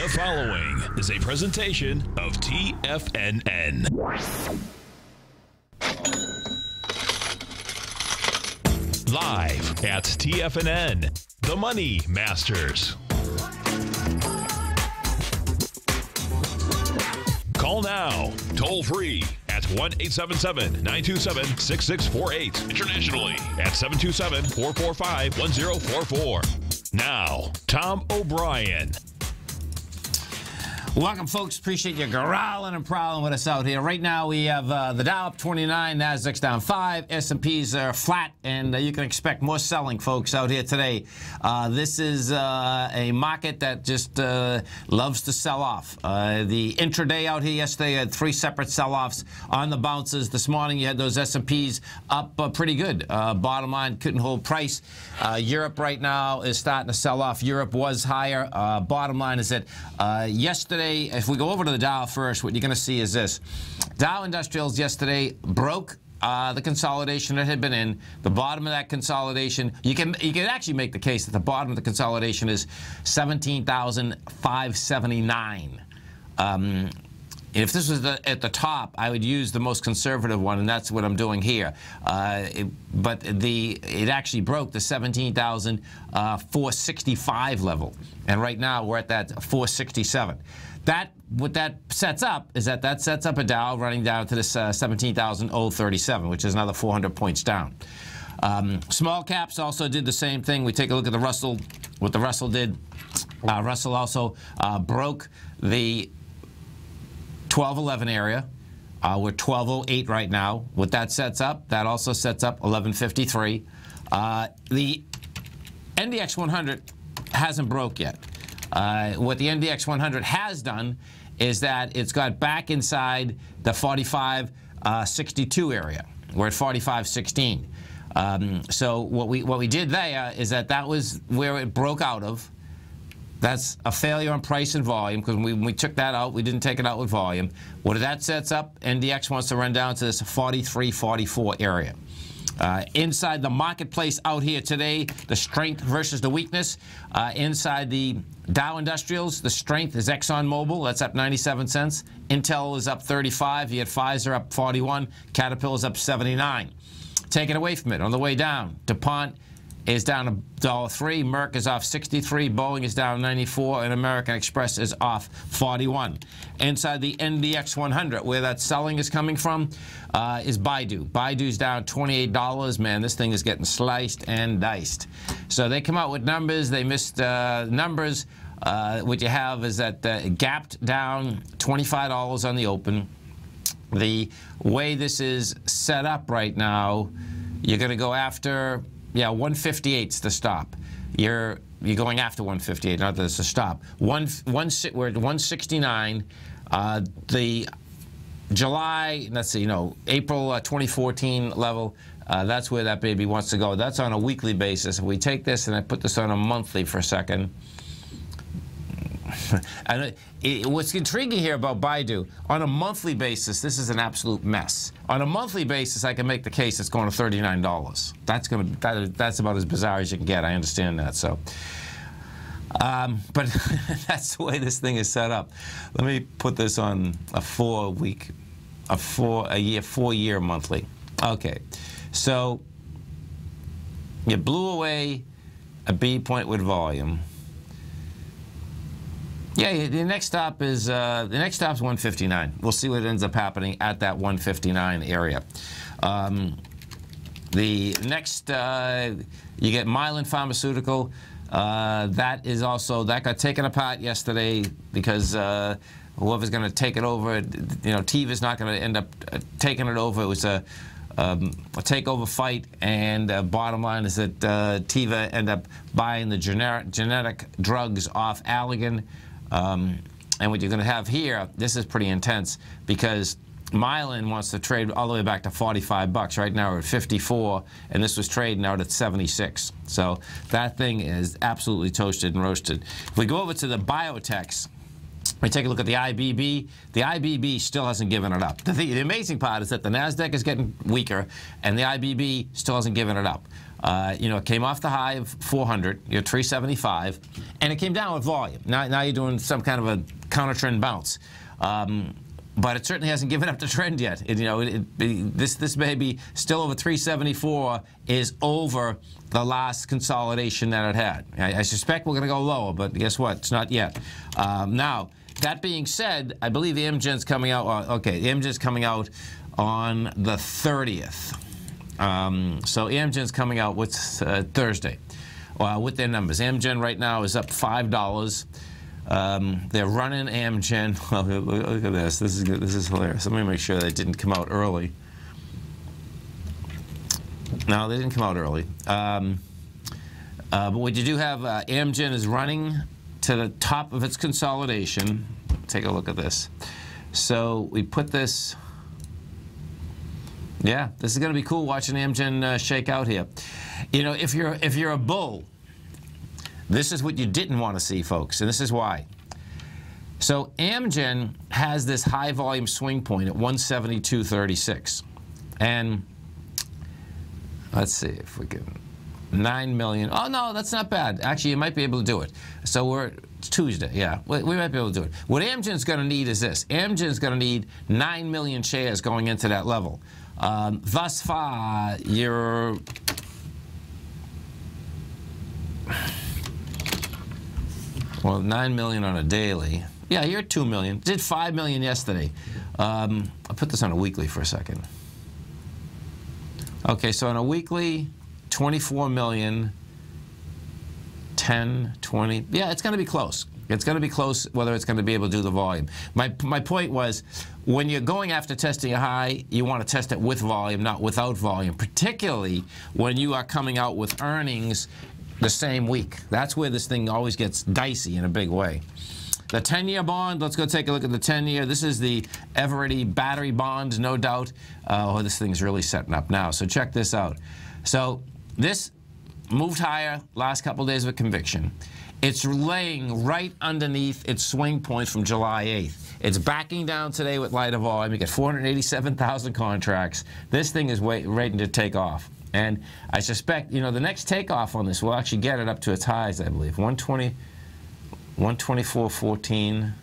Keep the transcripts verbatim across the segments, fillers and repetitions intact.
The following is a presentation of T F N N. Live at T F N N, The Money Masters. Call now, toll free at one eight seven seven, nine two seven, six six four eight. Internationally at seven two seven, four four five, one zero four four. Now, Tom O'Brien. Welcome, folks. Appreciate you growling and prowling with us out here. Right now, we have uh, the Dow up twenty-nine, Nasdaq's down five, S and P's are flat, and uh, you can expect more selling, folks, out here today. Uh, this is uh, a market that just uh, loves to sell off. Uh, the intraday out here yesterday had three separate sell-offs on the bounces. This morning, you had those S and P's up uh, pretty good. Uh, bottom line, couldn't hold price. Uh, Europe right now is starting to sell off. Europe was higher. Uh, bottom line is that uh, yesterday, if we go over to the Dow first, what you're going to see is this. Dow Industrials yesterday broke uh, the consolidation it had been in. The bottom of that consolidation, you can you can actually make the case that the bottom of the consolidation is seventeen thousand five hundred seventy-nine. Um, If this was the, at the top, I would use the most conservative one, and that's what I'm doing here. Uh, it, but the it actually broke the seventeen thousand four hundred sixty-five level, and right now we're at that four sixty-seven. That what that sets up is that that sets up a Dow running down to this uh, seventeen thousand thirty-seven, which is another four hundred points down. Um, small caps also did the same thing. We take a look at the Russell. What the Russell did, uh, Russell also uh, broke the twelve eleven area. Uh, we're twelve oh eight right now. What that sets up, that also sets up eleven fifty-three. Uh, the N D X one hundred hasn't broke yet. Uh, what the N D X one hundred has done is that it's got back inside the forty-five sixty-two area. We're at forty-five sixteen. Um, so what we what we did there is that that was where it broke out of. That's a failure on price and volume, because when we, when we took that out, we didn't take it out with volume. What that sets up, N D X wants to run down to this forty-three forty-four area. Uh, inside the marketplace out here today, the strength versus the weakness. Uh, inside the Dow Industrials, the strength is ExxonMobil. That's up ninety-seven cents. Intel is up thirty-five. You had Pfizer up forty-one. Caterpillar's up seventy-nine. Taken away from it, on the way down, DuPont is down one dollar three, Merck is off sixty-three, Boeing is down ninety-four, and American Express is off forty-one. Inside the N D X one hundred, where that selling is coming from, uh, is Baidu. Baidu's down twenty-eight dollars. Man, this thing is getting sliced and diced. So they come out with numbers. They missed uh, numbers. Uh, what you have is that uh, it gapped down twenty-five dollars on the open. The way this is set up right now, you're going to go after... Yeah, one fifty-eight's the stop. You're you're going after one fifty-eight, not that it's a stop. One one we're at one sixty-nine. Uh, the July, let's see, you know, April uh, twenty fourteen level. Uh, that's where that baby wants to go. That's on a weekly basis. If we take this and I put this on a monthly for a second. And it, it, what's intriguing here about Baidu, on a monthly basis, this is an absolute mess. On a monthly basis, I can make the case it's going to thirty-nine dollars. That's going to that, that's about as bizarre as you can get. I understand that. So, um, but that's the way this thing is set up. Let me put this on a four-week, a four a year, four-year monthly. Okay, so you blew away a B point with volume. Yeah, the next stop is uh, the next stop is one fifty-nine. We'll see what ends up happening at that one fifty-nine area. Um, the next, uh, you get Mylan Pharmaceutical. Uh, that is also that got taken apart yesterday because uh, whoever's going to take it over, you know, Teva's not going to end up uh, taking it over. It was a Um, a takeover fight, and uh, bottom line is that uh, Teva end up buying the generic, genetic drugs off Allergan. Um, and what you're going to have here, this is pretty intense, because Mylan wants to trade all the way back to forty-five bucks. Right now we're at fifty-four, and this was trading out at seventy-six. So that thing is absolutely toasted and roasted. If we go over to the biotechs, we take a look at the I B B. The I B B still hasn't given it up. The, the amazing part is that the NASDAQ is getting weaker, and the I B B still hasn't given it up. Uh, you know, it came off the high of four hundred, you know, three seventy-five, and it came down with volume. Now, now you're doing some kind of a counter-trend bounce. Um, but it certainly hasn't given up the trend yet. It, you know, it, it, this this may be still over three seventy-four is over the last consolidation that it had. I, I suspect we're going to go lower, but guess what? It's not yet. Um, now, that being said, I believe the Amgen's coming out. Uh, okay, the Amgen's coming out on the thirtieth. Um, so Amgen's coming out with uh, Thursday uh, with their numbers. Amgen right now is up five dollars. Um, they're running Amgen. Look at this. This is good. This is hilarious. Let me make sure they didn't come out early. No, they didn't come out early. Um, uh, but what you do have, uh, Amgen is running to the top of its consolidation. Take a look at this. So we put this. Yeah, this is going to be cool watching Amgen uh, shake out here. You know, if you're if you're a bull, this is what you didn't want to see, folks, and this is why. So Amgen has this high volume swing point at one seventy-two thirty-six, and let's see if we can nine million. Oh no, that's not bad. Actually, you might be able to do it. So we're it's Tuesday. Yeah, we, we might be able to do it. What Amgen's going to need is this. Amgen's going to need nine million shares going into that level. Um, thus far, you're well, nine million on a daily. Yeah, you're at two million. Did five million yesterday. Um, I'll put this on a weekly for a second. Okay, so on a weekly, twenty-four million, ten, twenty. Yeah, it's going to be close. It's going to be close whether it's going to be able to do the volume. My, my point was, when you're going after testing a high, you want to test it with volume, not without volume, particularly when you are coming out with earnings the same week. That's where this thing always gets dicey in a big way. The ten-year bond, let's go take a look at the ten-year. This is the Eveready battery bond, no doubt. Uh, oh, this thing's really setting up now, so check this out. So this moved higher last couple days of conviction. It's laying right underneath its swing point from July eighth. It's backing down today with lighter volume. You get four hundred eighty-seven thousand contracts. This thing is wait, waiting to take off. And I suspect, you know, the next takeoff on this will actually get it up to its highs, I believe. one twenty, one twenty-four fourteen,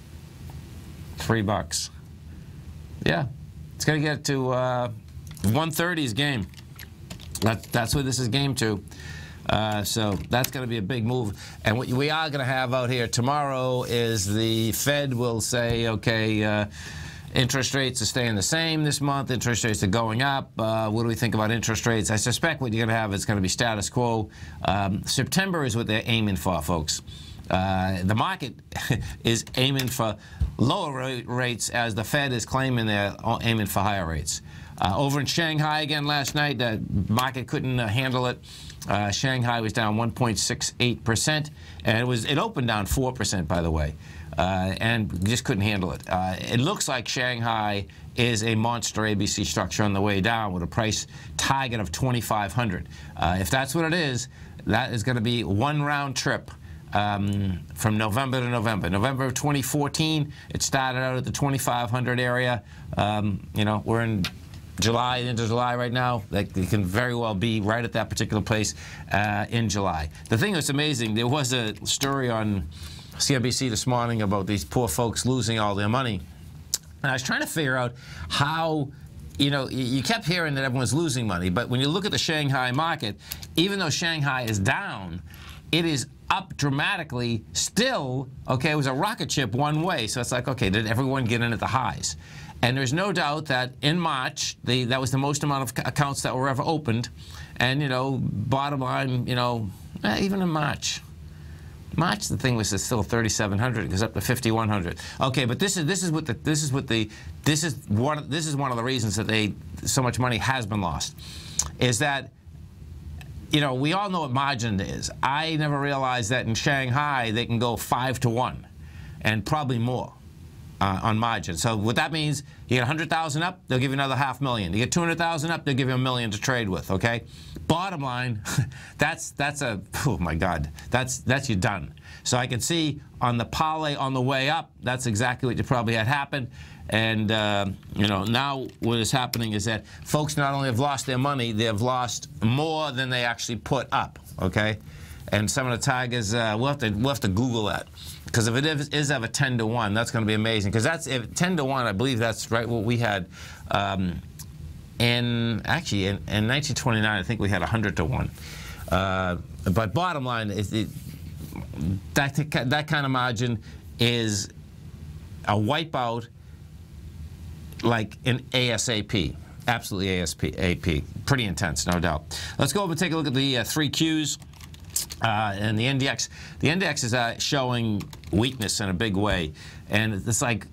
three bucks. Yeah, it's going to get to uh, one thirty's game. That, that's what this is game to. Uh, so that's going to be a big move. And what we are going to have out here tomorrow is the Fed will say, okay, uh, interest rates are staying the same this month. Interest rates are going up. Uh, what do we think about interest rates? I suspect what you're going to have is going to be status quo. Um, September is what they're aiming for, folks. Uh, the market is aiming for lower rates as the Fed is claiming they're aiming for higher rates. Uh, over in Shanghai again last night, the market couldn't uh, handle it. Uh, Shanghai was down one point six eight percent, and it was it opened down four percent, by the way, uh, and just couldn't handle it. Uh, it looks like Shanghai is a monster A B C structure on the way down with a price target of twenty-five hundred. Uh, if that's what it is, that is going to be one round trip um, from November to November. November of twenty fourteen, it started out at the twenty-five hundred area. Um, you know, we're in July, into July right now. Like, it can very well be right at that particular place uh, in July. The thing that's amazing, there was a story on C N B C this morning about these poor folks losing all their money. And I was trying to figure out how, you know, you kept hearing that everyone's losing money, but when you look at the Shanghai market, even though Shanghai is down, it is up dramatically still. Okay, it was a rocket ship one way. So it's like, okay, did everyone get in at the highs? And there's no doubt that in March, the, that was the most amount of accounts that were ever opened. And, you know, bottom line, you know, eh, even in March, March the thing was still thirty-seven hundred. It goes up to fifty-one hundred. Okay, but this is this is what the this is what the this is one this is one of the reasons that they so much money has been lost, is that, you know, we all know what margin is. I never realized that in Shanghai they can go five to one, and probably more. Uh, on margin. So what that means, you get one hundred thousand up, they'll give you another half million. You get two hundred thousand up, they'll give you a million to trade with, okay? Bottom line, that's that's a, oh my God, that's that's you done. So I can see on the parlay on the way up, that's exactly what you probably had happen. And, uh, you know, now what is happening is that folks not only have lost their money, they have lost more than they actually put up, okay? And some of the Tigers, uh, we'll, have to, we'll have to Google that. Because if it is, is ever ten to one, that's going to be amazing. Because that's if ten to one, I believe that's right what we had um, in, actually, in, in nineteen twenty-nine, I think we had one hundred to one. Uh, but bottom line, is it, that, that kind of margin is a wipeout like an ASAP. Absolutely ASAP. Pretty intense, no doubt. Let's go over and take a look at the uh, three Qs. Uh, and the N D X, the N D X is uh, showing weakness in a big way, and it's like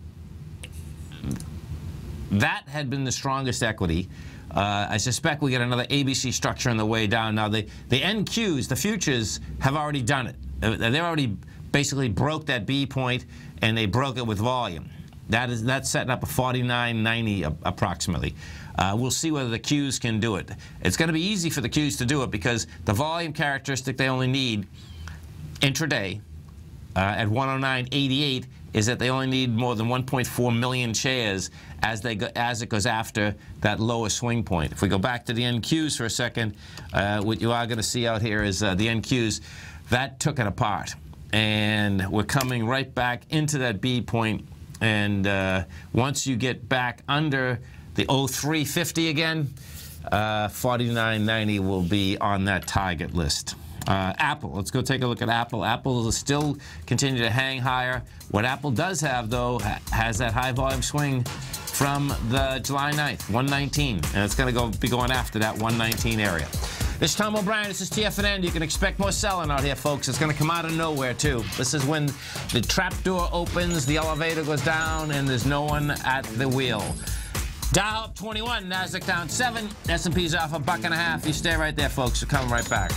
that had been the strongest equity. Uh, I suspect we get another A B C structure on the way down. Now the the N Qs, the futures, have already done it. They already basically broke that B point, and they broke it with volume. That is that's setting up a forty-nine ninety approximately. Uh, we'll see whether the Qs can do it. It's going to be easy for the Qs to do it because the volume characteristic they only need intraday uh, at one oh nine eighty-eight is that they only need more than one point four million shares as they go, as it goes after that lower swing point. If we go back to the N Qs for a second, uh, what you are going to see out here is uh, the N Qs that took it apart, and we're coming right back into that B point. And uh, once you get back under the oh three fifty again, uh, forty-nine ninety will be on that target list. Uh, Apple, let's go take a look at Apple. Apple will still continue to hang higher. What Apple does have, though, ha has that high volume swing from the July ninth, one nineteen, and it's going to go be going after that one nineteen area. This is Tom O'Brien. This is T F N N. You can expect more selling out here, folks. It's going to come out of nowhere, too. This is when the trap door opens, the elevator goes down, and there's no one at the wheel. Dow up twenty-one, NASDAQ down seven, S and P's off a buck and a half. You stay right there, folks. We're coming right back.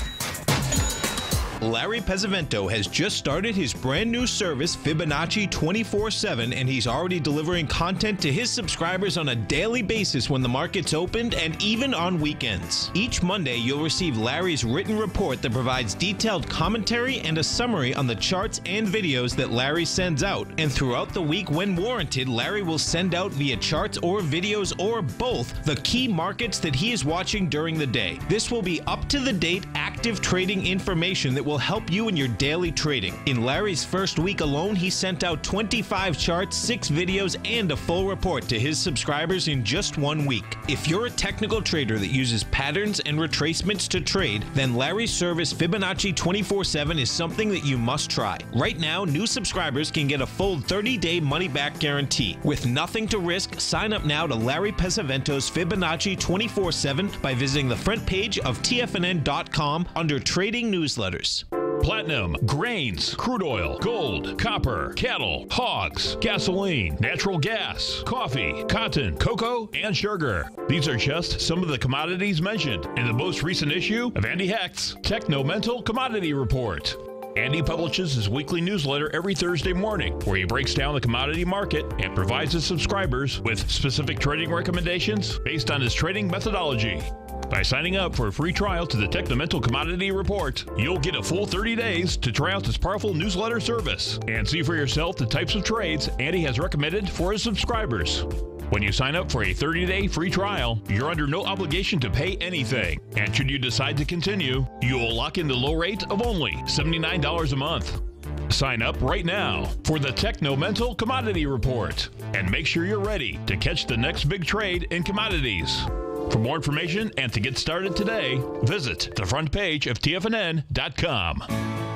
Larry Pesavento has just started his brand new service, Fibonacci twenty-four seven, and he's already delivering content to his subscribers on a daily basis when the market's opened and even on weekends. Each Monday, you'll receive Larry's written report that provides detailed commentary and a summary on the charts and videos that Larry sends out. And throughout the week, when warranted, Larry will send out via charts or videos or both the key markets that he is watching during the day. This will be up-to-the-date, active trading information that will help you in your daily trading. In Larry's first week alone, he sent out twenty-five charts, six videos, and a full report to his subscribers in just one week. If you're a technical trader that uses patterns and retracements to trade, then Larry's service Fibonacci twenty-four seven is something that you must try. Right now, new subscribers can get a full thirty day money-back guarantee. With nothing to risk, sign up now to Larry Pesavento's Fibonacci twenty-four seven by visiting the front page of T F N N dot com under Trading Newsletters. Platinum, grains, crude oil, gold, copper, cattle, hogs, gasoline, natural gas, coffee, cotton, cocoa, and sugar. These are just some of the commodities mentioned in the most recent issue of Andy Hecht's Technomental Commodity Report. Andy publishes his weekly newsletter every Thursday morning, where he breaks down the commodity market and provides his subscribers with specific trading recommendations based on his trading methodology. By signing up for a free trial to the Technomental Commodity Report, you'll get a full thirty days to try out this powerful newsletter service and see for yourself the types of trades Andy has recommended for his subscribers. When you sign up for a thirty day free trial, you're under no obligation to pay anything. And should you decide to continue, you will lock in the low rate of only seventy-nine dollars a month. Sign up right now for the Technomental Commodity Report and make sure you're ready to catch the next big trade in commodities. For more information and to get started today, visit the front page of T F N N dot com.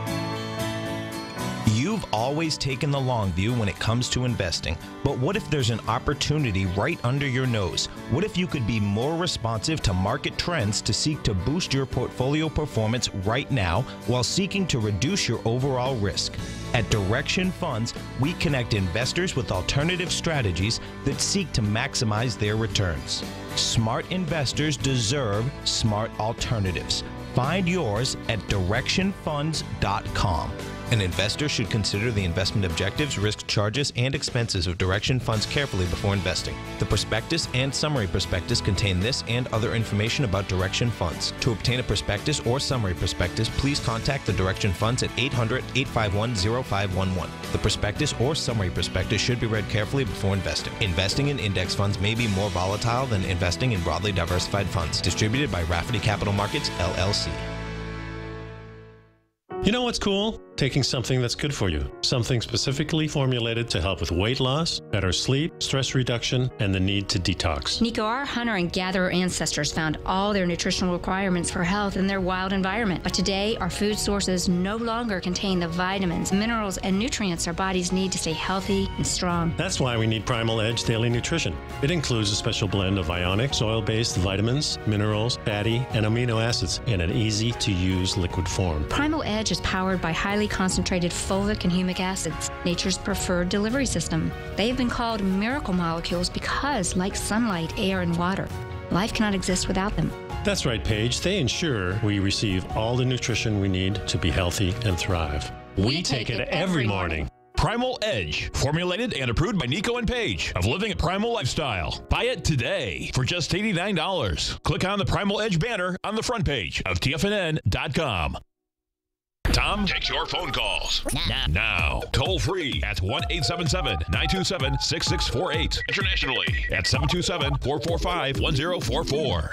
You've always taken the long view when it comes to investing, but what if there's an opportunity right under your nose? What if you could be more responsive to market trends to seek to boost your portfolio performance right now while seeking to reduce your overall risk? At Direction Funds, we connect investors with alternative strategies that seek to maximize their returns. Smart investors deserve smart alternatives. Find yours at direction funds dot com. An investor should consider the investment objectives, risk charges, and expenses of Direxion funds carefully before investing. The prospectus and summary prospectus contain this and other information about Direxion funds. To obtain a prospectus or summary prospectus, please contact the Direxion funds at eight hundred, eight five one, zero five one one. The prospectus or summary prospectus should be read carefully before investing. Investing in index funds may be more volatile than investing in broadly diversified funds. Distributed by Rafferty Capital Markets, L L C. You know what's cool? Taking something that's good for you. Something specifically formulated to help with weight loss, better sleep, stress reduction, and the need to detox. Nico, our hunter and gatherer ancestors found all their nutritional requirements for health in their wild environment. But today, our food sources no longer contain the vitamins, minerals, and nutrients our bodies need to stay healthy and strong. That's why we need Primal Edge Daily Nutrition. It includes a special blend of ionic, oil-based vitamins, minerals, fatty, and amino acids in an easy-to-use liquid form. Primal Edge is powered by highly concentrated fulvic and humic acids, nature's preferred delivery system. They've been called miracle molecules because, like sunlight, air, and water, life cannot exist without them. That's right, Paige. They ensure we receive all the nutrition we need to be healthy and thrive. We, we take, take it, it every morning. morning. Primal Edge, formulated and approved by Nico and Paige of Living a Primal Lifestyle. Buy it today for just eighty-nine dollars. Click on the Primal Edge banner on the front page of T F N N dot com. Tom takes your phone calls now. now. Toll free at one eight seven seven, nine two seven, six six four eight. Internationally at seven two seven, four four five, one zero four four.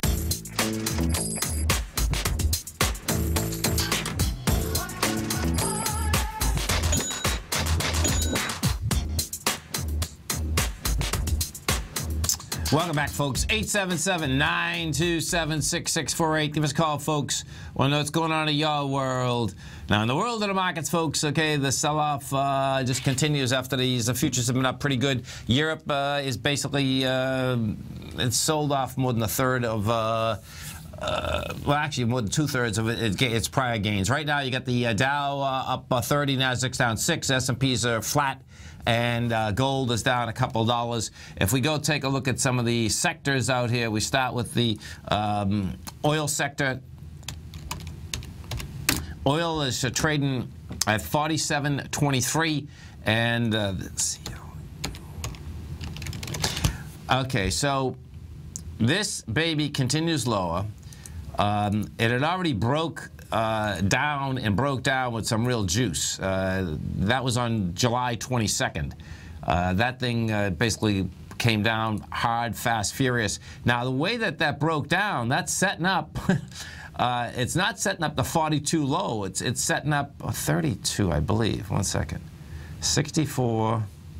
Welcome back, folks. eight seven seven, nine two seven, six six four eight. Give us a call, folks. Want to know what's going on in your world. Now, in the world of the markets, folks, okay, the sell-off uh, just continues after these. The futures have been up pretty good. Europe uh, is basically, uh, it's sold off more than a third of, uh, uh, well, actually, more than two-thirds of it, it, its prior gains. Right now, you got the uh, Dow uh, up uh, thirty, Nasdaq's down six, S and P's are flat, and uh, gold is down a couple of dollars. If we go take a look at some of the sectors out here, we start with the um, oil sector. Oil is uh, trading at forty-seven twenty-three, and uh, let's see. Okay, so this baby continues lower. Um, it had already broke uh, down and broke down with some real juice. Uh, that was on July twenty-second. Uh, that thing uh, basically came down hard, fast, furious. Now, the way that that broke down, that's setting up. Uh, it's not setting up the forty-two low. It's it's setting up a thirty-two, I believe. One second. sixty-four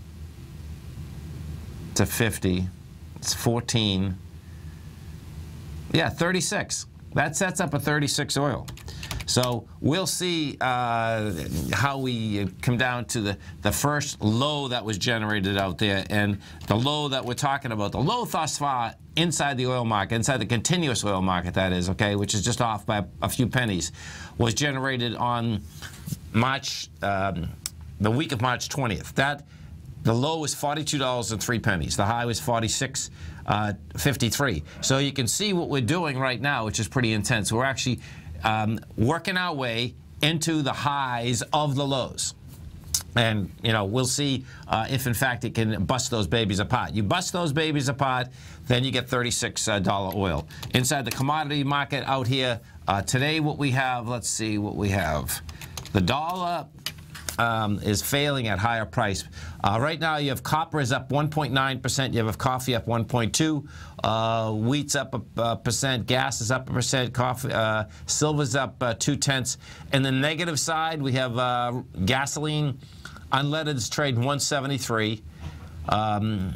to fifty. It's fourteen. Yeah, thirty-six. That sets up a thirty-six oil. So we'll see uh, how we come down to the, the first low that was generated out there, and the low that we're talking about, the low thus far inside the oil market, inside the continuous oil market, that is, okay, which is just off by a, a few pennies, was generated on March, um, the week of March twentieth. That, the low was forty-two dollars and three pennies. The high was forty-six fifty-three. So you can see what we're doing right now, which is pretty intense. We're actually Um, working our way into the highs of the lows. And, you know, we'll see uh, if, in fact, it can bust those babies apart. You bust those babies apart, then you get thirty-six dollar oil. Inside the commodity market out here, uh, today what we have, let's see what we have. The dollar um, is failing at higher price. Uh, right now, you have copper is up one point nine percent. You have coffee up one point two. Uh, wheat's up a, a percent. Gas is up a percent. Coffee, uh, silver's up uh, two tenths. And the negative side, we have uh, gasoline. Unleaded is trading one seventy-three. Um,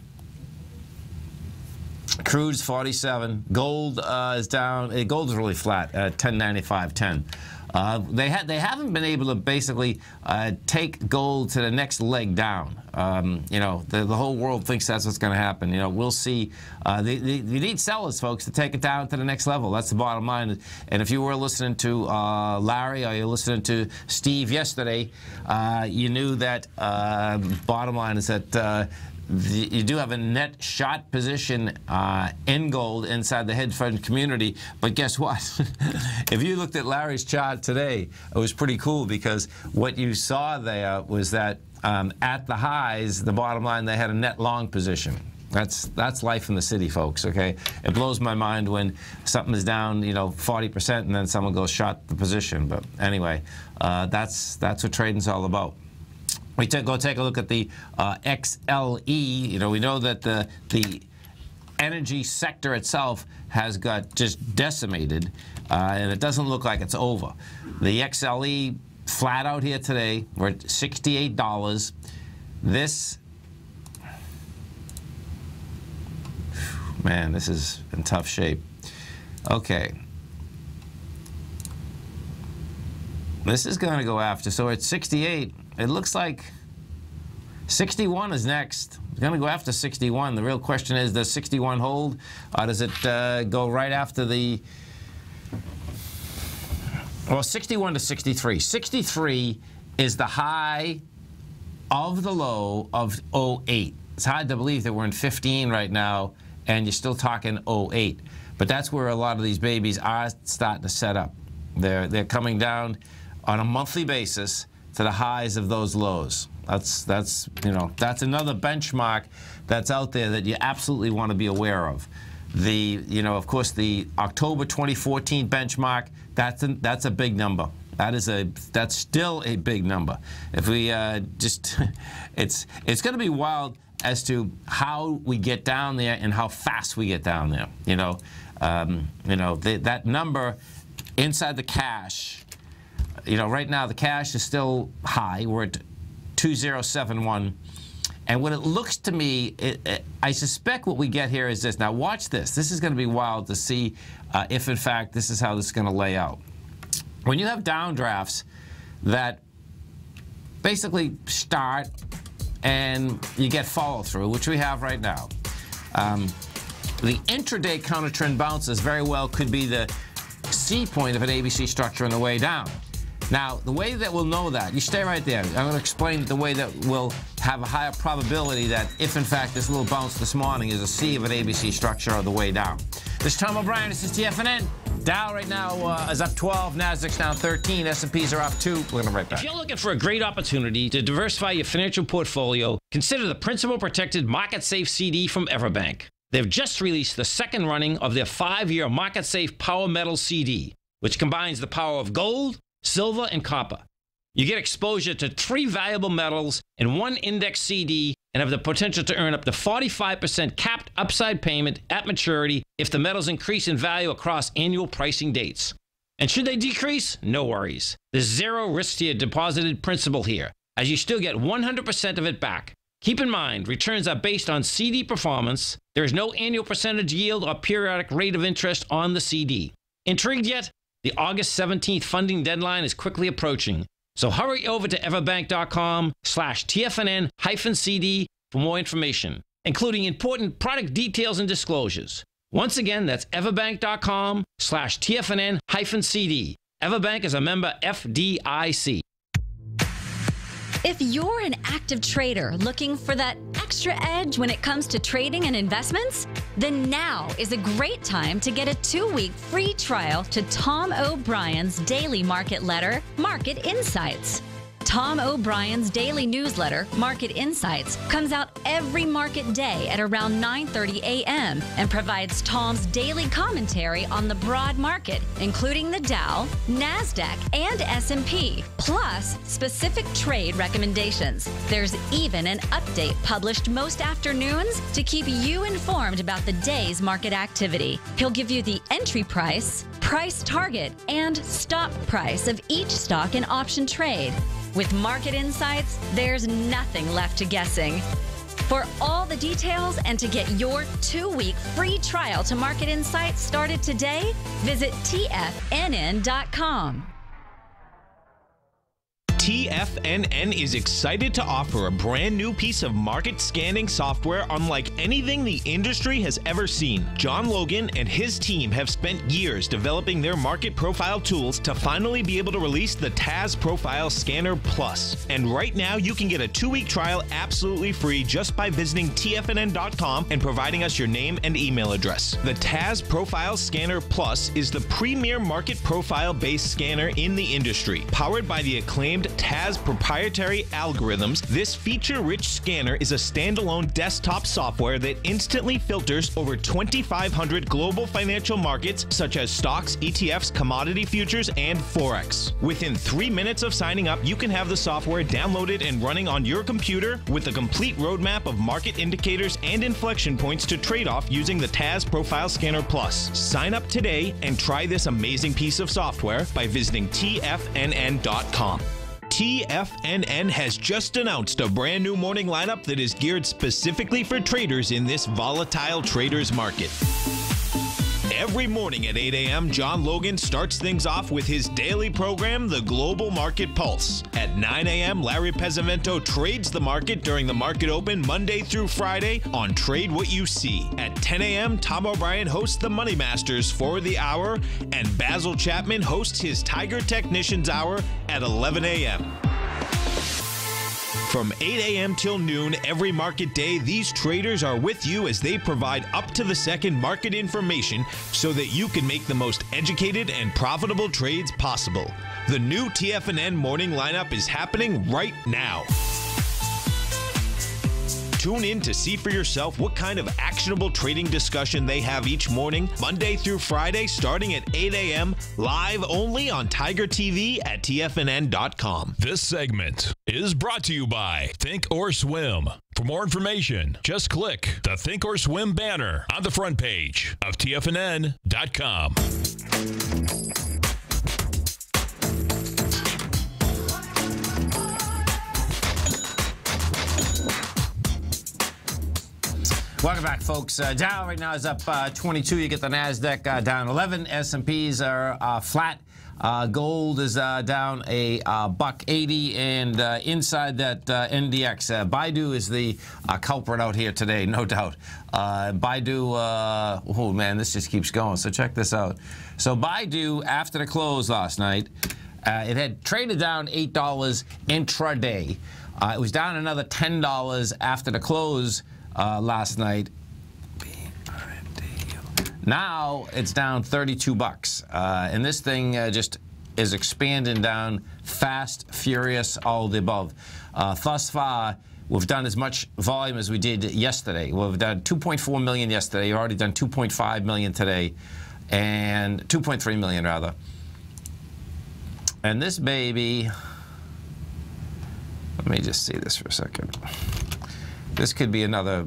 crude's forty-seven. Gold uh, is down. Uh, gold is really flat at ten ninety-five ten. Uh, they, ha they haven't been able to basically uh, take gold to the next leg down. Um, you know, the, the whole world thinks that's what's going to happen. You know, we'll see. Uh, they, they, you need sellers, folks, to take it down to the next level. That's the bottom line. And if you were listening to uh, Larry or you're listening to Steve yesterday, uh, you knew that uh, bottom line is that uh, the, you do have a net short position uh, in gold inside the hedge fund community. But guess what? If you looked at Larry's chart today, it was pretty cool, because what you saw there was that um, at the highs, the bottom line, they had a net long position. That's that's life in the city, folks, okay? It blows my mind when something is down, you know, forty percent, and then someone goes short the position. But anyway, uh, that's that's what trading's all about. We take, go take a look at the uh, X L E. You know, we know that the the energy sector itself has got just decimated, uh, and it doesn't look like it's over. The X L E flat out here today. We're at sixty-eight dollars. This, man, this is in tough shape. Okay. This is going to go after. So at sixty-eight, it looks like sixty-one is next. It's going to go after sixty-one. The real question is, does sixty-one hold, or does it uh, go right after the... Well, sixty-one to sixty-three. sixty-three is the high of the low of oh eight. It's hard to believe that we're in fifteen right now, and you're still talking oh eight. But that's where a lot of these babies are starting to set up. They're, they're coming down on a monthly basis to the highs of those lows. That's, that's, you know, that's another benchmark that's out there that you absolutely want to be aware of. The, you know, of course, the October twenty fourteen benchmark, that's a, that's a big number. That is a, that's still a big number. If we uh, just, it's, it's going to be wild as to how we get down there and how fast we get down there. You know, um, you know, the, that number inside the cash, you know, right now the cash is still high. We're at two thousand seventy-one. And what it looks to me, it, it, I suspect what we get here is this. Now watch this. This is going to be wild to see uh, if, in fact, this is how this is going to lay out. When you have downdrafts that basically start and you get follow-through, which we have right now, um, the intraday counter-trend bounces very well could be the C point of an A B C structure on the way down. Now, the way that we'll know that, you stay right there. I'm going to explain the way that we'll have a higher probability that if, in fact, this little bounce this morning is a C of an A B C structure on the way down. This is Tom O'Brien. This is T F N N. Dow right now uh, is up twelve. Nasdaq's down thirteen. S and P's are up two. We're going to right back. If you're looking for a great opportunity to diversify your financial portfolio, consider the Principal Protected Market Safe C D from Everbank. They've just released the second running of their five-year Market Safe Power Metal C D, which combines the power of gold, silver, and copper. You get exposure to three valuable metals in one index C D and have the potential to earn up to forty-five percent capped upside payment at maturity if the metals increase in value across annual pricing dates. And should they decrease? No worries. There's zero risk to your deposited principal here, as you still get one hundred percent of it back. Keep in mind, returns are based on C D performance. There is no annual percentage yield or periodic rate of interest on the C D. Intrigued yet? The August seventeenth funding deadline is quickly approaching, so hurry over to everbank.com slash TFNN hyphen CD for more information, including important product details and disclosures. Once again, that's everbank.com slash TFNN hyphen CD. Everbank is a member F D I C. If you're an active trader looking for that extra edge when it comes to trading and investments, then now is a great time to get a two-week free trial to Tom O'Brien's daily market letter, Market Insights. Tom O'Brien's daily newsletter, Market Insights, comes out every market day at around nine thirty a m and provides Tom's daily commentary on the broad market, including the Dow, NASDAQ, and S and P, plus specific trade recommendations. There's even an update published most afternoons to keep you informed about the day's market activity. He'll give you the entry price, price target, and stop price of each stock and option trade. With Market Insights, there's nothing left to guessing. For all the details and to get your two-week free trial to Market Insights started today, visit T F N N dot com. T F N N is excited to offer a brand new piece of market scanning software unlike anything the industry has ever seen. John Logan and his team have spent years developing their market profile tools to finally be able to release the T A Z Profile Scanner Plus. And right now, you can get a two-week trial absolutely free just by visiting T F N N dot com and providing us your name and email address. The T A Z Profile Scanner Plus is the premier market profile-based scanner in the industry. Powered by the acclaimed T A Z proprietary algorithms, this feature-rich scanner is a standalone desktop software that instantly filters over twenty-five hundred global financial markets such as stocks, E T Fs, commodity futures, and Forex. Within three minutes of signing up, you can have the software downloaded and running on your computer with a complete roadmap of market indicators and inflection points to trade off using the T A Z Profile Scanner Plus. Sign up today and try this amazing piece of software by visiting T F N N dot com. T F N N has just announced a brand new morning lineup that is geared specifically for traders in this volatile traders market. Every morning at eight A M, John Logan starts things off with his daily program, The Global Market Pulse. At nine A M, Larry Pesavento trades the market during the market open Monday through Friday on Trade What You See. At ten A M, Tom O'Brien hosts the Money Masters for the hour, and Basil Chapman hosts his Tiger Technicians Hour at eleven A M From eight A M till noon every market day, these traders are with you as they provide up-to-the-second market information so that you can make the most educated and profitable trades possible. The new T F N N morning lineup is happening right now. Tune in to see for yourself what kind of actionable trading discussion they have each morning, Monday through Friday, starting at eight A M, live only on Tiger T V at T F N N dot com. This segment is brought to you by Think or Swim. For more information, just click the Think or Swim banner on the front page of T F N N dot com. Welcome back, folks. Uh, Dow right now is up uh, twenty-two. You get the NASDAQ uh, down eleven. S and Ps are uh, flat. Uh, gold is uh, down a uh, buck eighty, and uh, inside that uh, N D X, uh, Baidu is the uh, culprit out here today, no doubt. Uh, Baidu, uh, oh man, this just keeps going. So check this out. So Baidu, after the close last night, uh, it had traded down eight dollars intraday. Uh, it was down another ten dollars after the close uh, last night. Now it's down thirty-two bucks, uh, and this thing uh, just is expanding down fast, furious, all of the above. Uh, thus far, we've done as much volume as we did yesterday. We've done two point four million yesterday. We've already done two point five million today, and two point three million rather. And this baby, let me just see this for a second. This could be another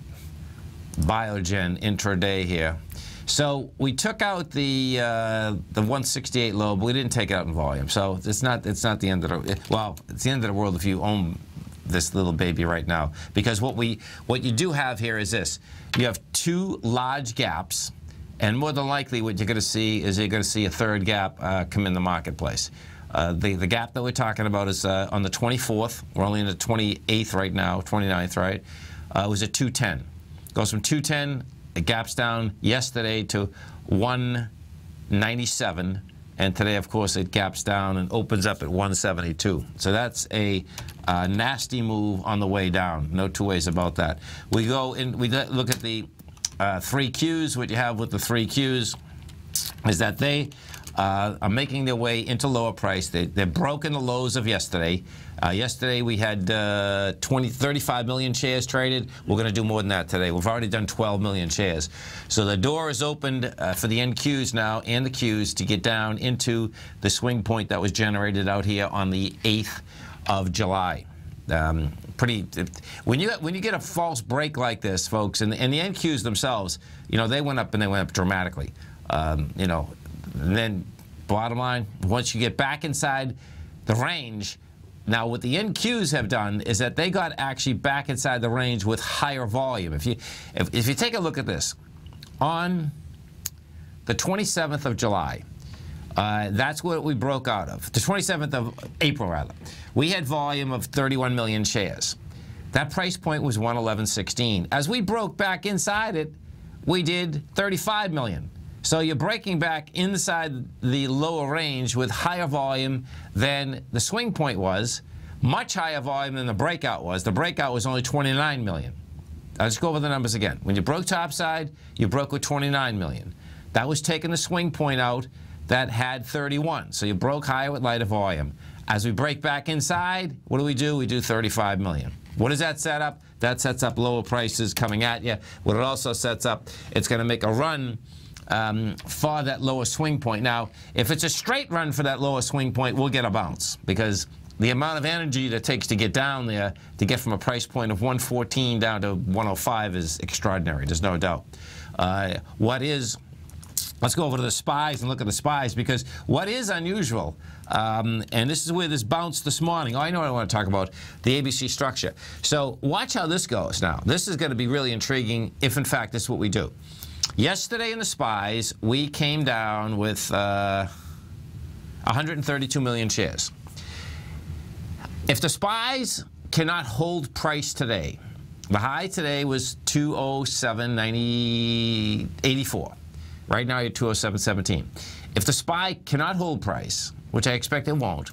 Biogen intraday here. So we took out the uh, the one sixty-eight low, but we didn't take it out in volume. So it's not it's not the end of the well, it's the end of the world if you own this little baby right now, because what we what you do have here is this: you have two large gaps, and more than likely, what you're going to see is you're going to see a third gap uh, come in the marketplace. Uh, the the gap that we're talking about is uh, on the twenty-fourth. We're only in the twenty-eighth right now, twenty-ninth, right? Uh, it was at two ten. Goes from two ten. It gaps down yesterday to one ninety-seven, and today, of course, it gaps down and opens up at one seventy-two. So that's a uh, nasty move on the way down. No two ways about that. We go in. We look at the uh, three Qs. What you have with the three Qs is that they uh, are making their way into lower price. They, they're broken the lows of yesterday. Uh, yesterday we had uh, twenty, thirty-five million shares traded. We're going to do more than that today. We've already done twelve million shares. So the door is opened uh, for the N Qs now and the Qs to get down into the swing point that was generated out here on the eighth of July. Um, pretty. When you when you get a false break like this, folks, and, and the N Qs themselves, you know, they went up and they went up dramatically. Um, you know, and then bottom line, once you get back inside the range. Now, what the N Qs have done is that they got actually back inside the range with higher volume. If you, if, if you take a look at this, on the twenty-seventh of July, Uh, that's what we broke out of. The twenty-seventh of April, rather. We had volume of thirty-one million shares. That price point was one eleven sixteen. As we broke back inside it, we did thirty-five million. So you're breaking back inside the lower range with higher volume than the swing point was, much higher volume than the breakout was. The breakout was only twenty-nine million. I'll just go over the numbers again. When you broke topside, you broke with twenty-nine million. That was taking the swing point out that had thirty-one. So you broke higher with lighter volume. As we break back inside, what do we do? We do thirty-five million. What does that set up? That sets up lower prices coming at you. What it also sets up, it's going to make a run um, for that lower swing point. Now, if it's a straight run for that lower swing point, we'll get a bounce because the amount of energy that it takes to get down there, to get from a price point of one fourteen down to one oh five is extraordinary. There's no doubt. Uh, what is... Let's go over to the S P Ys and look at the S P Ys, because what is unusual, um, and this is where this bounced this morning. Oh, I know what I want to talk about, the A B C structure. So watch how this goes now. This is going to be really intriguing if, in fact, this is what we do. Yesterday in the S P Ys, we came down with uh, one hundred thirty-two million shares. If the S P Ys cannot hold price today, the high today was two oh seven eighty-four. Right now you're two oh seven seventeen. If the S P Y cannot hold price, which I expect it won't,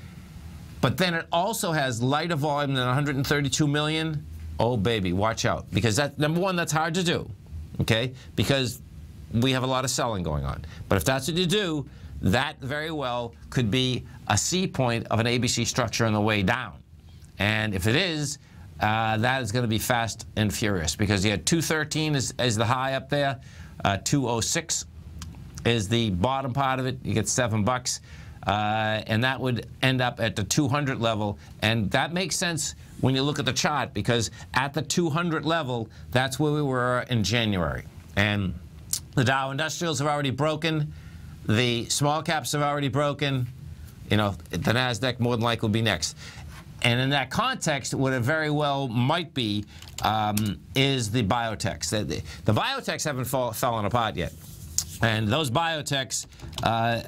but then it also has lighter volume than one hundred thirty-two million, oh baby, watch out. Because that, number one, that's hard to do, okay? Because we have a lot of selling going on. But if that's what you do, that very well could be a C point of an A B C structure on the way down. And if it is, uh, that is going to be fast and furious, because you had two thirteen is, is the high up there. Uh, two oh six is the bottom part of it. You get seven bucks, uh, and that would end up at the two hundred level. And that makes sense when you look at the chart, because at the two hundred level, that's where we were in January. And the Dow Industrials have already broken. The small caps have already broken. You know, the NASDAQ more than likely will be next. And in that context, what it very well might be um, is the biotechs. The, the, the biotechs haven't fall, fallen apart yet. And those biotechs uh,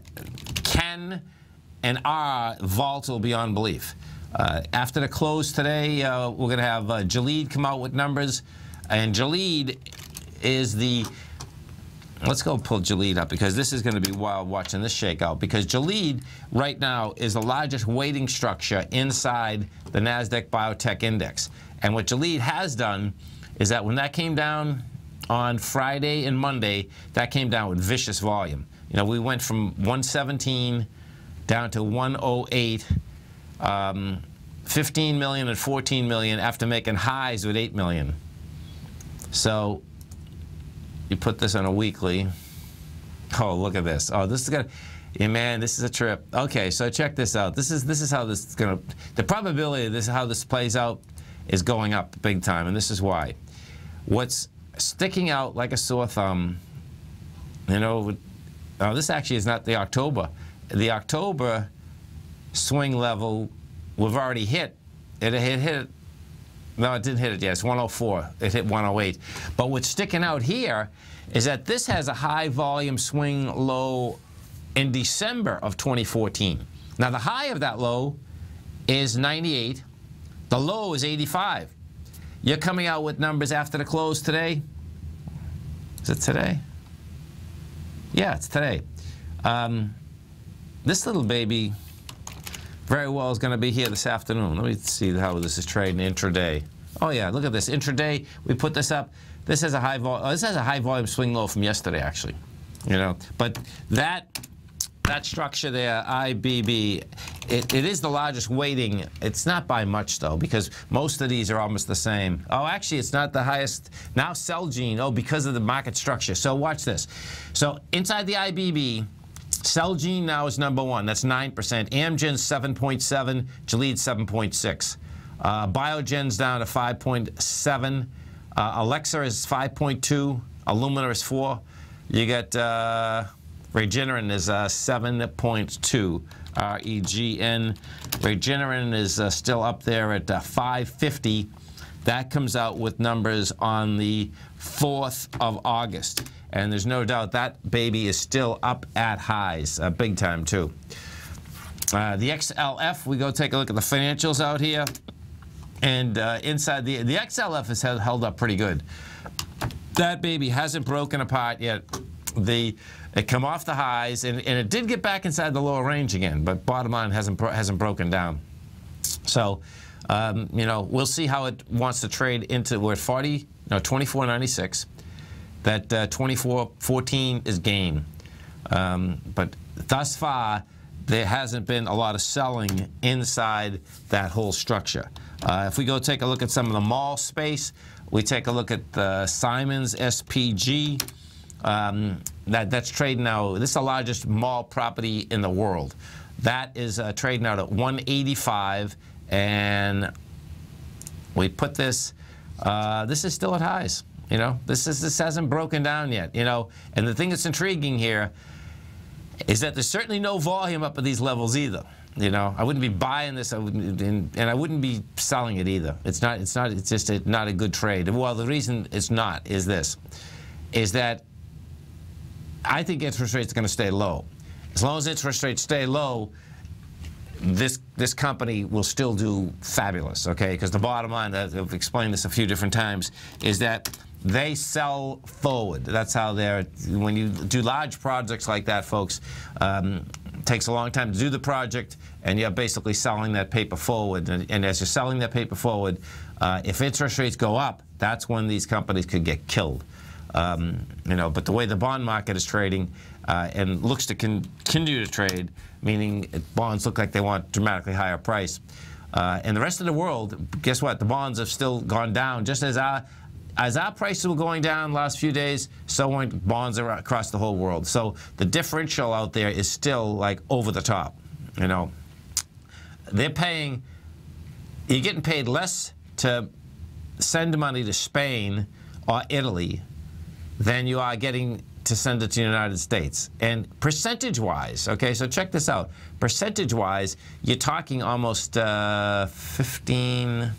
can and are volatile beyond belief. Uh, after the close today, uh, we're going to have uh, Gilead come out with numbers. And Gilead is the... Let's go pull Gilead up, because this is going to be wild watching this shake out, because Gilead right now is the largest weighting structure inside the NASDAQ Biotech Index. And what Gilead has done is that when that came down on Friday and Monday, that came down with vicious volume. You know, we went from one seventeen down to one oh eight, um, fifteen million and fourteen million after making highs with eight million. So you put this on a weekly. Oh, look at this. Oh, this is gonna, yeah, man, this is a trip. Okay, so check this out. This is this is how this is gonna. The probability of this, how this plays out, is going up big time, and this is why. What's sticking out like a sore thumb, you know, oh, this actually is not the October. The October swing level we've already hit. It hit hit. No, it didn't hit it yet. It's one oh four. It hit one oh eight. But what's sticking out here is that this has a high volume swing low in December of twenty fourteen. Now, the high of that low is ninety-eight. The low is eighty-five. You're coming out with numbers after the close today. Is it today? Yeah, it's today. Um, this little baby very well is going to be here this afternoon. Let me see how this is trading intraday. Oh yeah, look at this intraday. We put this up. This has a high vol. Oh, this has a high volume swing low from yesterday, actually. You know, but that that structure there, I B B, it, it is the largest weighting. It's not by much though, because most of these are almost the same. Oh, actually, it's not the highest. Now Celgene. Oh, because of the market structure. So watch this. So inside the I B B. Celgene now is number one. That's nine percent. Amgen's seven point seven. Gilead seven point six. Uh, Biogen's down to five point seven. Uh, Alexa is five point two. Illumina is four. You got uh, Regeneron is uh, seven point two. R E G N. Regeneron is uh, still up there at uh, five fifty. That comes out with numbers on the fourth of August. And there's no doubt that baby is still up at highs, uh, big time too. Uh, the X L F, we go take a look at the financials out here. And uh, inside the, the X L F has held up pretty good. That baby hasn't broken apart yet. The It come off the highs, and, and it did get back inside the lower range again, but bottom line hasn't hasn't broken down. So, um, you know, we'll see how it wants to trade into, we're at forty, no, twenty-four ninety-six. That uh, twenty-four fourteen is gain. Um, but thus far, there hasn't been a lot of selling inside that whole structure. Uh, if we go take a look at some of the mall space, we take a look at the Simons S P G. Um, that, that's trading now. This is the largest mall property in the world. That is uh, trading out at one eighty-five, and we put this. Uh, this is still at highs. You know, this is this hasn't broken down yet. You know, and the thing that's intriguing here is that there's certainly no volume up at these levels either. You know, I wouldn't be buying this, I wouldn't, and, and I wouldn't be selling it either. It's not. It's not. It's just a, not a good trade. Well, the reason it's not is this: is that I think interest rates are going to stay low. As long as interest rates stay low, this this company will still do fabulous. Okay, because the bottom line, I've explained this a few different times, is that they sell forward. That's how they're. When you do large projects like that, folks. Um, takes a long time to do the project, and you're basically selling that paper forward. And, and as you're selling that paper forward, uh, if interest rates go up, that's when these companies could get killed. Um, you know, but the way the bond market is trading uh, and looks to continue to trade, meaning bonds look like they want dramatically higher price. Uh, and the rest of the world, guess what? The bonds have still gone down, just as our As our prices were going down the last few days, so went bonds across the whole world. So the differential out there is still like over the top. You know, they're paying. You're getting paid less to send money to Spain or Italy than you are getting to send it to the United States. And percentage-wise, okay, so check this out. Percentage-wise, you're talking almost uh, fifteen.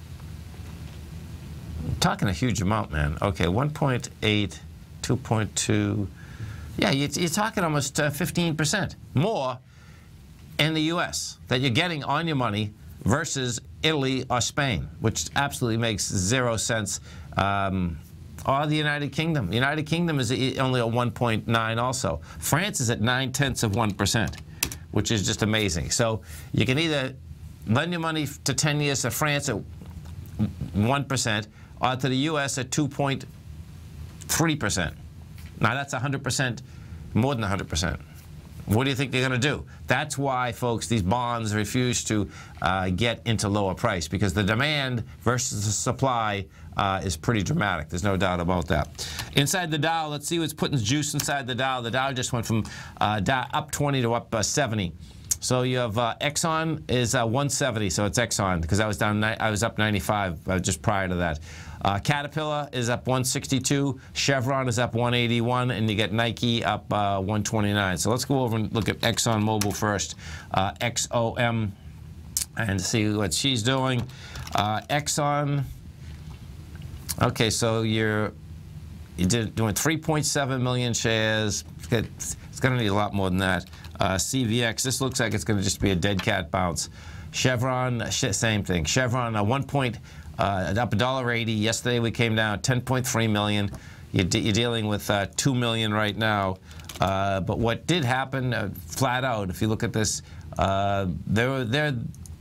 Talking a huge amount, man. Okay, one point eight, two point two. Yeah, you're talking almost uh, fifteen percent more in the U S that you're getting on your money versus Italy or Spain, which absolutely makes zero sense. Um, or the United Kingdom. The United Kingdom is only at one point nine also. France is at nine tenths of one percent, which is just amazing. So you can either lend your money to ten years to France at one percent, or to the U S at two point three percent. Now that's one hundred percent, more than one hundred percent. What do you think they're going to do? That's why, folks, these bonds refuse to uh, get into lower price, because the demand versus the supply uh, is pretty dramatic. There's no doubt about that. Inside the Dow, let's see what's putting juice inside the Dow. The Dow just went from uh, Dow up twenty to up uh, seventy. So you have uh, Exxon is uh, one seventy, so it's Exxon, because I was down. I was up ninety-five uh, just prior to that. Uh, Caterpillar is up one sixty-two, Chevron is up one eighty-one, and you get Nike up uh, one twenty-nine. So let's go over and look at ExxonMobil first, uh, X O M, and see what she's doing. Uh, Exxon. Okay, so you're you did doing three point seven million shares. It's going to need a lot more than that. Uh, C V X, this looks like it's going to just be a dead cat bounce. Chevron, same thing. Chevron, uh, one point, uh, up one dollar eighty. Yesterday we came down ten point three million. You're, de you're dealing with uh, two million right now. Uh, but what did happen, uh, flat out, if you look at this, uh, there, there,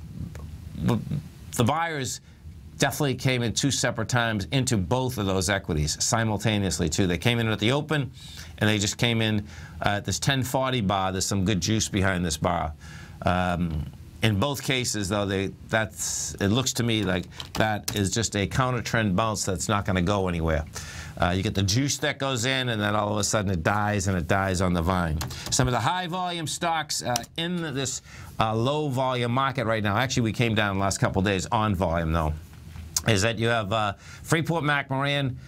the buyers definitely came in two separate times into both of those equities simultaneously too. They came in at the open, and they just came in uh, at this ten forty bar. There's some good juice behind this bar. Um, in both cases, though, they that's it looks to me like that is just a counter trend bounce that's not going to go anywhere. Uh, you get the juice that goes in, and then all of a sudden it dies, and it dies on the vine. Some of the high volume stocks uh, in this uh, low volume market right now. Actually, we came down the last couple of days on volume, though. Is that you have uh, Freeport-McMoRan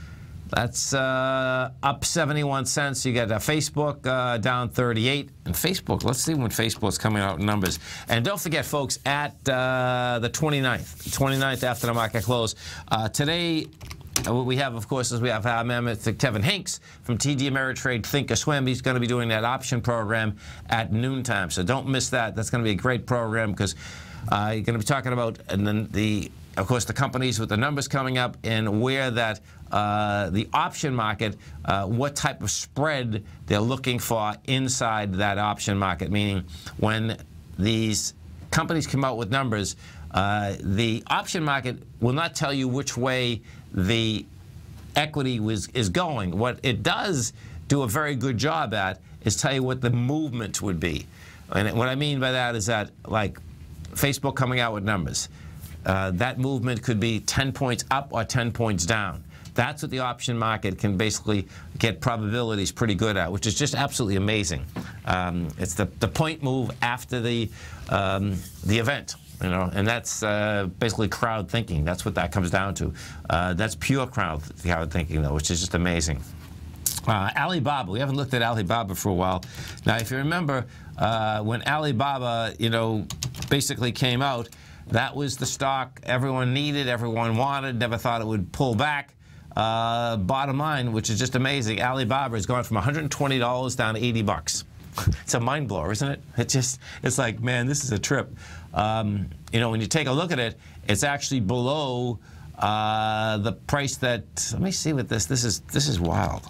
That's uh, up seventy-one cents. You got uh, Facebook uh, down thirty-eight. And Facebook, let's see when Facebook's coming out in numbers. And don't forget, folks, at uh, the twenty-ninth, twenty-ninth after the market close, uh, today, uh, what we have, of course, is we have our mammoth Kevin Hinks from T D Ameritrade Thinkorswim. He's going to be doing that option program at noontime. So don't miss that. That's going to be a great program because uh, you're going to be talking about and then the, of course, the companies with the numbers coming up and where that uh, the option market, uh, what type of spread they're looking for inside that option market, meaning when these companies come out with numbers, uh, the option market will not tell you which way the equity was, is going. What it does do a very good job at is tell you what the movement would be. And what I mean by that is that, like, Facebook coming out with numbers, uh, that movement could be ten points up or ten points down. That's what the option market can basically get probabilities pretty good at, which is just absolutely amazing. Um, it's the, the point move after the, um, the event. You know, and that's uh, basically crowd thinking. That's what that comes down to. Uh, that's pure crowd, crowd thinking, though, which is just amazing. Uh, Alibaba. We haven't looked at Alibaba for a while. Now, if you remember, uh, when Alibaba, you know, basically came out, that was the stock everyone needed, everyone wanted, never thought it would pull back. Uh, bottom line, which is just amazing, Alibaba has gone from one hundred twenty dollars down to eighty bucks. It's a mind blower, isn't it? It just, it's like, man, this is a trip. Um, you know, when you take a look at it, it's actually below uh, the price that. Let me see what this. This is this is wild.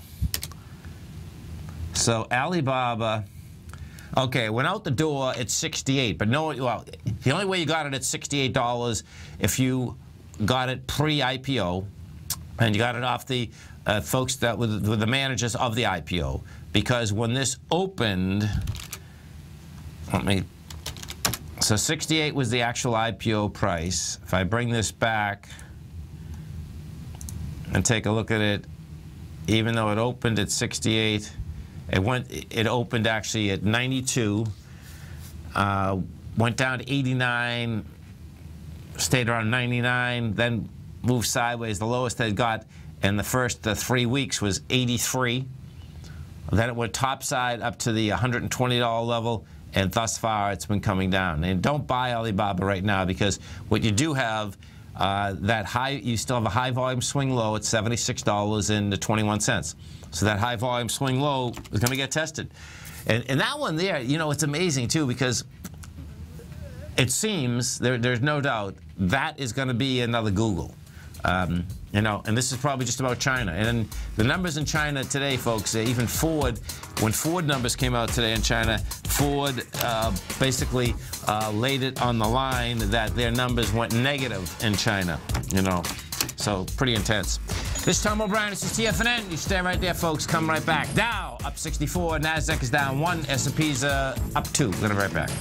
So Alibaba, okay, went out the door at sixty-eight, but no, well, the only way you got it at sixty-eight dollars if you got it pre-I P O, and you got it off the uh, folks that were the, were the managers of the I P O. Because when this opened, let me, so sixty-eight was the actual I P O price. If I bring this back and take a look at it, even though it opened at sixty-eight, it went, it opened actually at ninety-two, uh, went down to eighty-nine, stayed around ninety-nine, then moved sideways. The lowest they got in the first uh, three weeks was eighty-three. Then it went topside up to the one hundred twenty dollar level, and thus far it's been coming down. And don't buy Alibaba right now because what you do have, uh, that high, you still have a high volume swing low at seventy-six dollars and twenty-one cents. So that high volume swing low is going to get tested. And, and that one there, you know, it's amazing too because it seems, there, there's no doubt, that is going to be another Google. Um, you know, and this is probably just about China. And the numbers in China today, folks, even Ford, when Ford numbers came out today in China, Ford uh, basically uh, laid it on the line that their numbers went negative in China, you know. So pretty intense. This is Tom O'Brien. This is T F N N. You stay right there, folks. Come right back. Dow up sixty-four. NASDAQ is down one. S and P's uh, up two. We're going to be right back.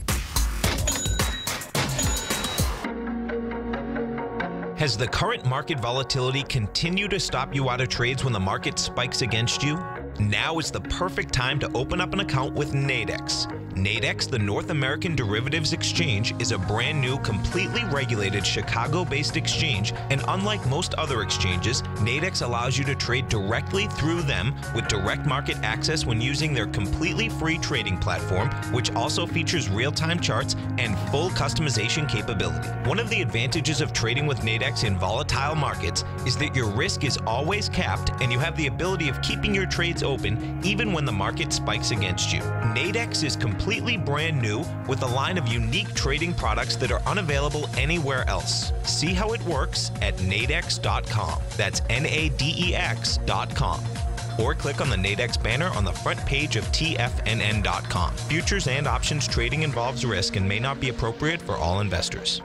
Has the current market volatility continued to stop you out of trades when the market spikes against you? Now is the perfect time to open up an account with Nadex. Nadex, the North American Derivatives Exchange, is a brand new, completely regulated Chicago-based exchange, and unlike most other exchanges, Nadex allows you to trade directly through them with direct market access when using their completely free trading platform, which also features real-time charts and full customization capability. One of the advantages of trading with Nadex in volatile markets is that your risk is always capped and you have the ability of keeping your trades open even when the market spikes against you. Nadex is completely brand new with a line of unique trading products that are unavailable anywhere else. See how it works at nadex dot com. That's N A D E X dot com. Or click on the Nadex banner on the front page of T F N N dot com. Futures and options trading involves risk and may not be appropriate for all investors.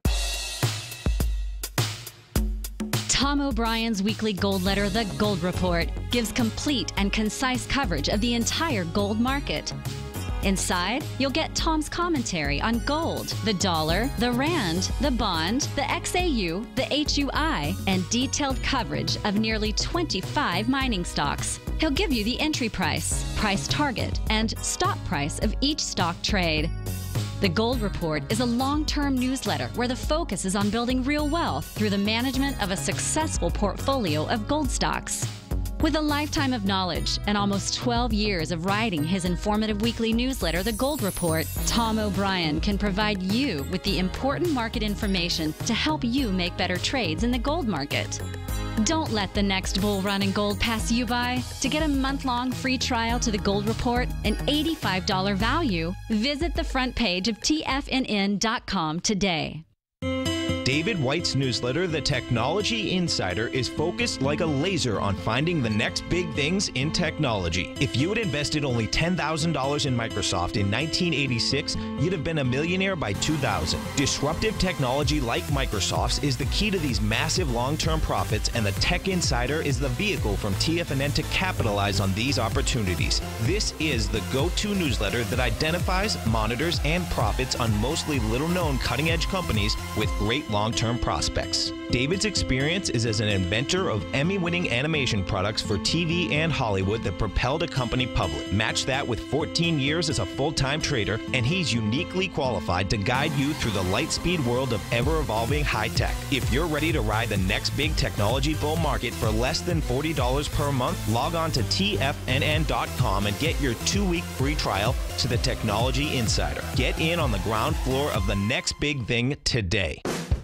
Tom O'Brien's weekly gold letter, The Gold Report, gives complete and concise coverage of the entire gold market. Inside, you'll get Tom's commentary on gold, the dollar, the rand, the bond, the X A U, the H U I, and detailed coverage of nearly twenty-five mining stocks. He'll give you the entry price, price target, and stop price of each stock trade. The Gold Report is a long-term newsletter where the focus is on building real wealth through the management of a successful portfolio of gold stocks. With a lifetime of knowledge and almost twelve years of writing his informative weekly newsletter, The Gold Report, Tom O'Brien can provide you with the important market information to help you make better trades in the gold market. Don't let the next bull run in gold pass you by. To get a month-long free trial to The Gold Report, an eighty-five dollars value, visit the front page of T F N N dot com today. David White's newsletter, The Technology Insider, is focused like a laser on finding the next big things in technology. If you had invested only ten thousand dollars in Microsoft in nineteen eighty-six, you'd have been a millionaire by two thousand. Disruptive technology like Microsoft's is the key to these massive long-term profits, and the Tech Insider is the vehicle from T F N N to capitalize on these opportunities. This is the go-to newsletter that identifies, monitors, and profits on mostly little-known cutting-edge companies with great long-term prospects. David's experience is as an inventor of Emmy-winning animation products for T V and Hollywood that propelled a company public. Match that with fourteen years as a full-time trader, and he's uniquely qualified to guide you through the light-speed world of ever-evolving high-tech. If you're ready to ride the next big technology bull market for less than forty dollars per month, log on to T F N N dot com and get your two-week free trial to the Technology Insider. Get in on the ground floor of the next big thing today.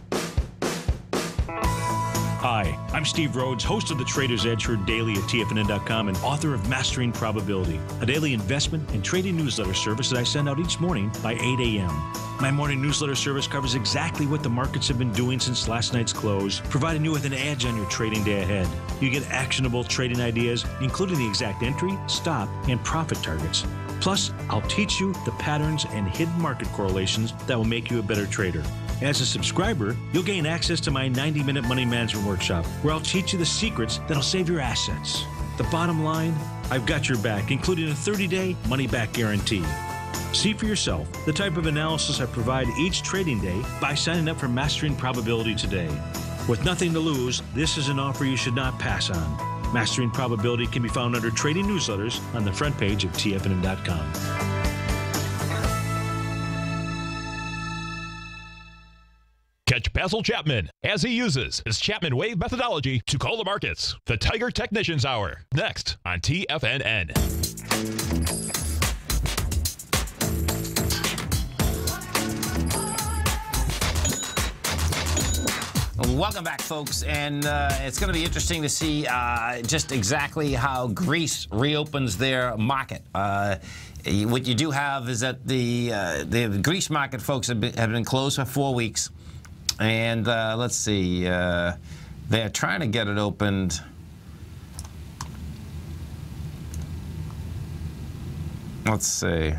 Hi, I'm Steve Rhodes, host of the Trader's Edge Heard Daily at T F N N dot com and author of Mastering Probability, a daily investment and trading newsletter service that I send out each morning by eight A M My morning newsletter service covers exactly what the markets have been doing since last night's close, providing you with an edge on your trading day ahead. You get actionable trading ideas, including the exact entry, stop, and profit targets. Plus, I'll teach you the patterns and hidden market correlations that will make you a better trader. As a subscriber, you'll gain access to my ninety minute money management workshop, where I'll teach you the secrets that'll save your assets. The bottom line, I've got your back, including a thirty day money-back guarantee. See for yourself the type of analysis I provide each trading day by signing up for Mastering Probability today. With nothing to lose, this is an offer you should not pass on. Mastering Probability can be found under Trading Newsletters on the front page of T F N N dot com. Catch Basil Chapman as he uses his Chapman Wave methodology to call the markets. The Tiger Technicians Hour, next on T F N N. Welcome back, folks, and uh, it's going to be interesting to see uh, just exactly how Greece reopens their market. Uh, what you do have is that the uh, the Greece market, folks, have been, have been closed for four weeks. And uh, let's see, uh, they're trying to get it opened. Let's see,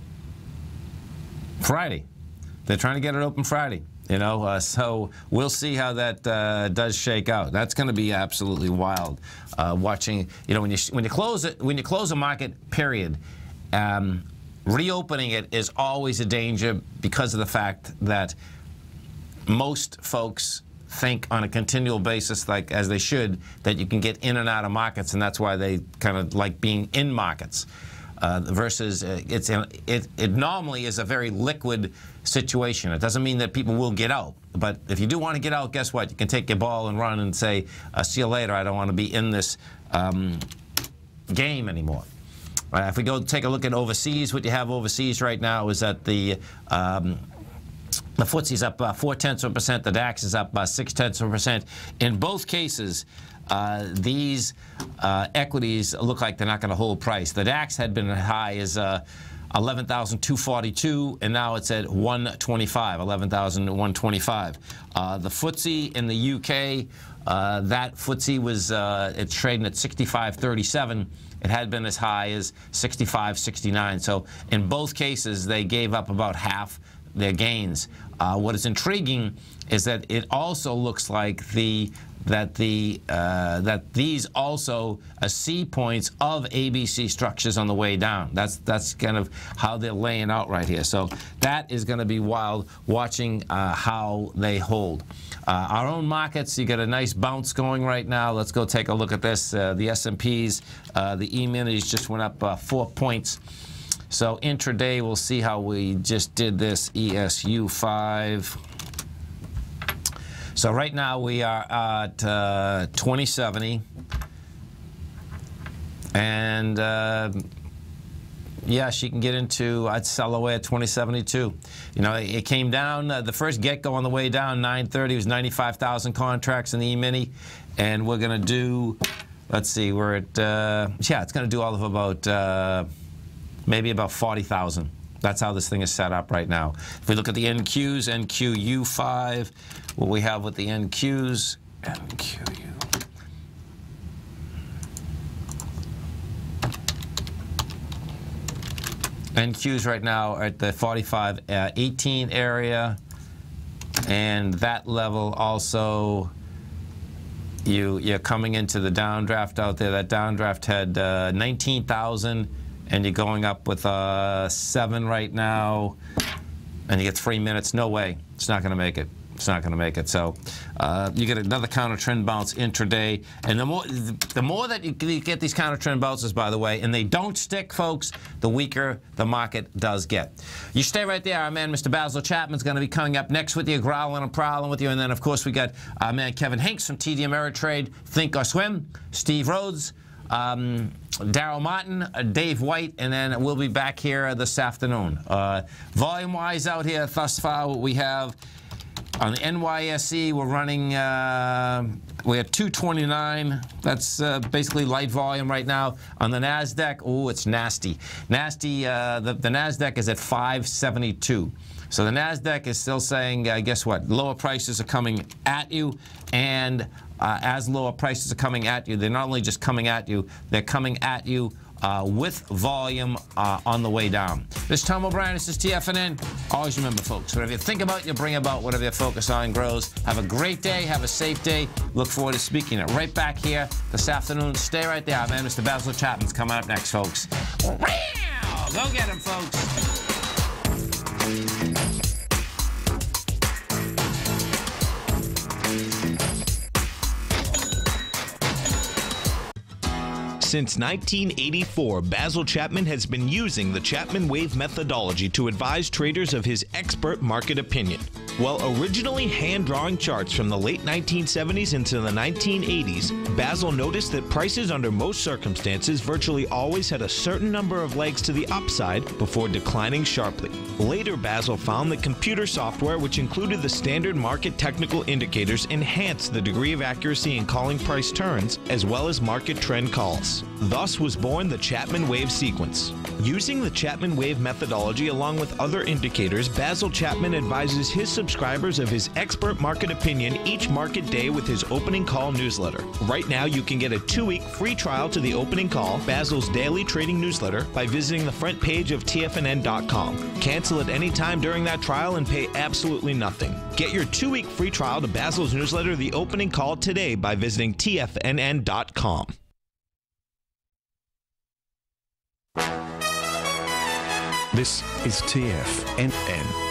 Friday. They're trying to get it open Friday. You know, uh, so we'll see how that uh, does shake out. That's going to be absolutely wild. Uh, watching, you know, when you when you close it, when you close a market, period. Um, reopening it is always a danger because of the fact that most folks think on a continual basis, like as they should, that you can get in and out of markets, and that's why they kind of like being in markets. Uh, versus uh, it's it, it normally is a very liquid situation. It doesn't mean that people will get out, but if you do want to get out, guess what? You can take your ball and run and say, uh, see you later, I don't want to be in this um, game anymore. Uh, if we go take a look at overseas, what you have overseas right now is that the um, the F T S E's up uh, four tenths of a percent, the DAX is up uh, six tenths of a percent. In both cases, Uh, these uh, equities look like they're not going to hold price. The DAX had been as high as uh, eleven thousand two hundred forty-two, and now it's at one twenty-five, eleven thousand one hundred twenty-five. Uh, the F T S E in the U K, uh, that F T S E was uh, it's trading at sixty-five thirty-seven. It had been as high as sixty-five sixty-nine. So in both cases, they gave up about half their gains. Uh, what is intriguing is that it also looks like the that the uh, that these also uh, C points of A B C structures on the way down. That's that's kind of how they're laying out right here. So that is going to be wild watching uh, how they hold. Uh, our own markets, you get a nice bounce going right now. Let's go take a look at this. Uh, the S and P's, uh, the E-minis just went up uh, four points. So intraday, we'll see how we just did this. E S U five. So right now we are at uh, twenty seventy. And uh, yeah, she can get into, I'd sell away at twenty seventy-two. You know, it, it came down, uh, the first get-go on the way down, nine thirty, was ninety-five thousand contracts in the E-mini. And we're going to do, let's see, we're at, uh, yeah, it's going to do all of about, uh, maybe about forty thousand. That's how this thing is set up right now. If we look at the N Qs, N Q U five, what we have with the N Qs, N Q U. N Qs right now are at the forty-five eighteen area, and that level also, you, you're coming into the downdraft out there. That downdraft had uh, nineteen thousand. And you're going up with uh, seven right now, and you get three minutes. No way. It's not going to make it. It's not going to make it. So uh, you get another counter trend bounce intraday. And the more, the more that you get these counter trend bounces, by the way, and they don't stick, folks, the weaker the market does get. You stay right there. Our man, Mister Basil Chapman's going to be coming up next with you, growling and prowling with you. And then, of course, we got our man Kevin Hanks from T D Ameritrade, Think or Swim, Steve Rhodes, Um, Daryl Martin, uh, Dave White, and then we'll be back here this afternoon. Uh, Volume-wise out here thus far, what we have on the N Y S E, we're running, uh, we have two twenty-nine. That's uh, basically light volume right now. On the NASDAQ, oh, it's nasty. Nasty, uh, the, the NASDAQ is at five seventy-two. So the NASDAQ is still saying, uh, guess what, lower prices are coming at you, and uh, as lower prices are coming at you, they're not only just coming at you, they're coming at you uh, with volume uh, on the way down. This is Tom O'Brien, this is T F N N. Always remember, folks, whatever you think about, you bring about. Whatever you focus on grows. Have a great day, have a safe day. Look forward to speaking it right back here this afternoon. Stay right there, man. Mister Basil Chapman's coming up next, folks. Go get him, folks. Since nineteen eighty-four, Basil Chapman has been using the Chapman Wave methodology to advise traders of his expert market opinion. While originally hand-drawing charts from the late nineteen seventies into the nineteen eighties, Basil noticed that prices under most circumstances virtually always had a certain number of legs to the upside before declining sharply. Later, Basil found that computer software, which included the standard market technical indicators, enhanced the degree of accuracy in calling price turns, as well as market trend calls. Thus was born the Chapman Wave sequence. Using the Chapman Wave methodology along with other indicators, Basil Chapman advises his subscribers of his expert market opinion each market day with his opening call newsletter. Right now, you can get a two-week free trial to the opening call, Basil's daily trading newsletter, by visiting the front page of T F N N dot com. Cancel at any time during that trial and pay absolutely nothing. Get your two-week free trial to Basil's newsletter, The Opening Call, today by visiting T F N N dot com. This is T F N N.